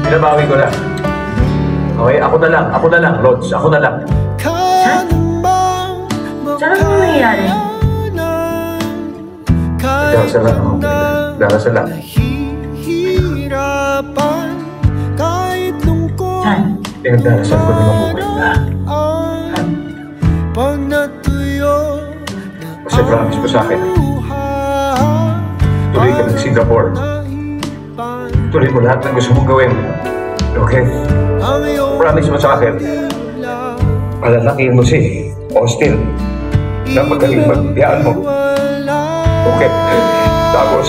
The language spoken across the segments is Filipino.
Binabawi ko lang. Okay, ako na lang, Lods, ako na lang. Saan? Saan ang nangyayari? Darasal lang ako. Darasal lang. Saan? Pinagdarasal ko na mabuhay na. Kasi promise mo sa akin. Tuloy ka ng Singapore. Tuloy mo lahat ng gusto mong gawin. Okay? Promise mo sa akin. Palalakihin mo si Austin. Na magaling magbiyaan mo. Okay? Tapos,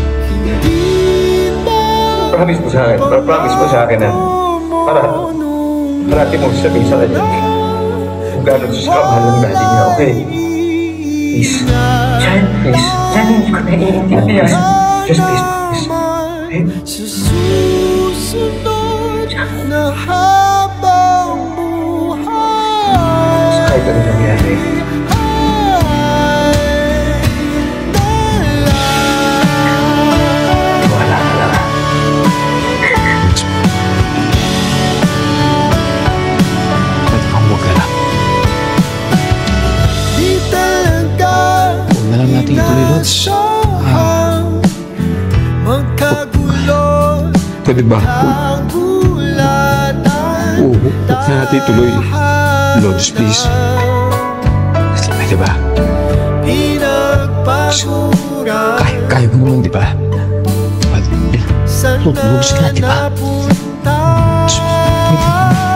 promise mo sa akin. Promise mo sa akin na parati mo sabihin sa kanya kung gano'n siya kamahal ng daddy niya. Okay? Please. Chan, Please. Chan, hindi ko naiintindihan. Just please, please. Okay? Kahit ano nangyari. Wala ka lang. Pwede kang huwag ka lang. Huwag na lang natin ituloy, Lods. Pwede ba? Oo, huwag na natin ituloy. Lods, please. Pwede ba? Kaya mo naman, di ba? Lods ka na, di ba? Pwede ba?